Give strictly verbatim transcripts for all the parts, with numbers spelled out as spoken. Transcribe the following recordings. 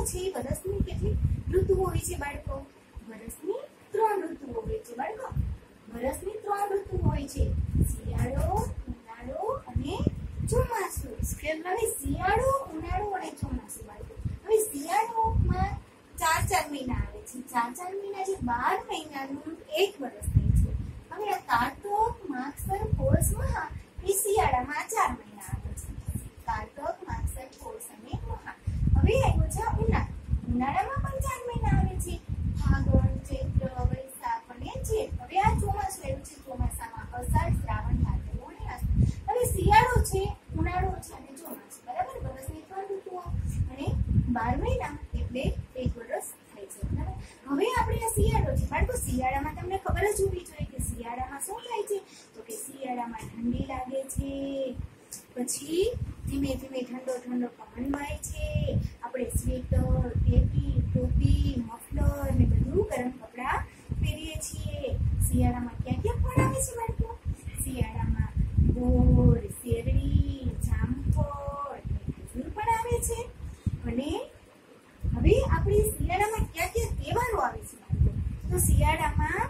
છે વર્ષની કેટલી ઋતુઓ હોય છે બાળકો? વર્ષની ત્રણ ઋતુઓ હોય છે બાળકો. વર્ષની ત્રણ ઋતુ હોય છે, શિયાળો, ઉનાળો અને ચોમાસું. હવે શિયાળો, ઉનાળો અને ચોમાસું બાળકો. હવે શિયાળોમાં ચાર ચાર મહિના આવે છે. ચાર ચાર મહિના જે બાર મહિનાનું એક વર્ષ થાય છે. હવે આ કારતક, માગસર, પોષ, મહા એ શિયાળામાં ચાર મહિના આવે છે. કારતક, માગસર, પોષ અને મહા. હવે આવ્યો છે ઉનાળો. ઉનાળામાં પણ ચાર મહિના આવે છે, ફાગણ, ચૈત્ર, વૈશાખ અને જેઠ. હવે આ ચોમાસું આવ્યું છે. ચોમાસામાં અષાઢ, શ્રાવણ, ભાદરવો અને આસો. હવે શિયાળો છે, ઉનાળો છે અને ચોમાસું. બરાબર, વર્ષની ત્રણ ઋતુઓ અને બાર મહિના એટલે એક વર્ષ થાય છે. બરાબર. હવે આપણે આ શિયાળો છે બાળકો. શિયાળામાં તમને ખબર જ હોવી જોઈએ કે શિયાળામાં શું થાય છે? તો કે શિયાળામાં ઠંડી લાગે છે, પછી ધીમે ધીમે ઠંડો ઠંડો પવન વાય છે. આપણે સ્વેટર, ટેપી, ટોપી, મફલર ને બધું ગરમ કપડા પહેરીએ છીએ. શિયાળામાં ક્યાં ક્યાં ફળ આવે છે બાળકો? શિયાળામાં બોર, શેરડી, જામફળ, ખજૂર પણ આવે છે. અને હવે આપણે શિયાળામાં ક્યાં ક્યાં તહેવારો આવે છે બાળકો? તો શિયાળામાં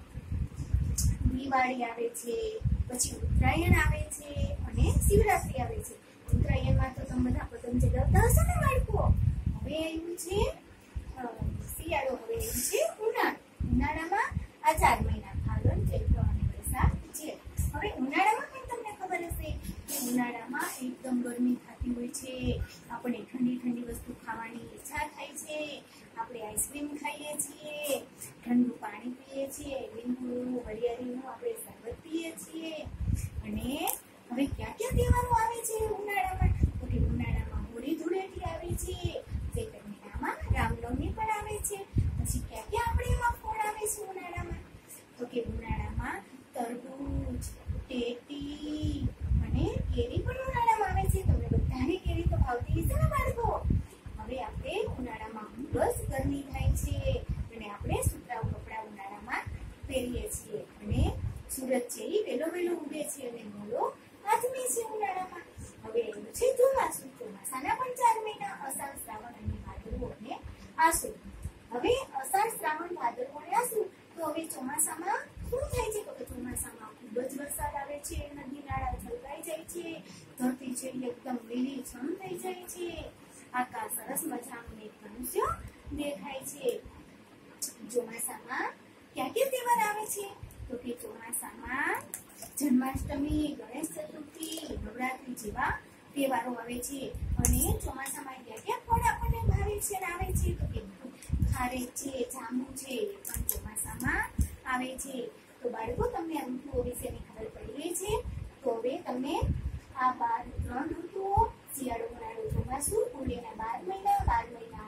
દિવાળી આવે છે, પછી ઉત્તરાયણ આવે છે અને શિવરાત્રી આવે છે. ઉત્તરાયણમાં તો તમે બધા પતંગ ચગાવતા હશો ને બાળકો. હવે આવ્યું છે શિયાળો. હવે આવ્યું છે ઉનાળો. ઉનાળામાં આ ચાર મહિના ફાગણ, ચૈત્ર અને વૈશાખ છે. હવે ઉનાળામાં પણ તમને ખબર હશે કે ઉનાળામાં એકદમ ગરમી થતી હોય છે. આપણે ઠંડી ઠંડી વસ્તુ ખાવાની ઈચ્છા થાય છે. આપણે આઈસ્ક્રીમ ખાઈએ છીએ, ઠંડુ પાણી પીએ છીએ, લીંબુ હરિયાળીનું આપણે શરબત પીએ છીએ. અને હવે ક્યાં ક્યાં તહેવારો આવે છે ઉનાળામાં? તો કે ઉનાળામાં હોળી ધૂળેટી આવે છે. ચૈત્ર મહિનામાં રામનવમી પણ આવે છે. પછી ક્યાં ક્યાં આપણે એમાં ફળ આવે છે ઉનાળામાં? તો કે ઉનાળામાં તરબૂચ, ટેટી અને કેરી પણ ઉનાળામાં આવે છે. તમને બધાને કેરી તો ભાવતી હશે ને બાળકો. હવે આપણે ઉનાળામાં બસ ગરમી થાય છે અને આપણે સુતરાઉ કપડા ઉનાળામાં પહેરીએ છીએ. અને સૂરજ છે એ વેલો વેલો ઉગે છે અને મોડો આથમે છે ઉનાળામાં. હવે એવું છે ચોમાસું. ચોમાસાના પણ ચાર મહિના અષાઢ, શ્રાવણ અને ભાદરવો અને આસો. હવે અષાઢ, શ્રાવણ, ભાદરવો અને આસો. તો હવે ચોમાસામાં શું થાય છે? તો કે ચોમાસામાં ખૂબ જ વરસાદ આવે છે, નદી નાળા છલકાઈ જાય છે, ધરતી છે એકદમ લીલીછમ થઈ જાય છે, આકાશ સરસ મજાનું મેઘધનુષ્ય દેખાય છે. ચોમાસામાં ક્યાં ક્યાં તહેવાર આવે છે? તો કે ચોમાસામાં જન્માષ્ટમી, ગણેશ ચતુર્થી, નવરાત્રી જેવા તહેવારો આવે છે. અને ચોમાસામાં ક્યાં ક્યાં ફળ આપણને ભાવે છે ને આવે છે? તો કે ખારેક છે, જાંબુ છે, એ પણ ચોમાસામાં આવે છે. તો બાળકો, તમને આ ઋતુઓ વિશેની ખબર પડી ગઈ છે. તો હવે તમને આ બાર ત્રણ ઋતુઓ શિયાળો, ઉનાળો, ચોમાસું, કુલ એના બાર મહિના બાર મહિના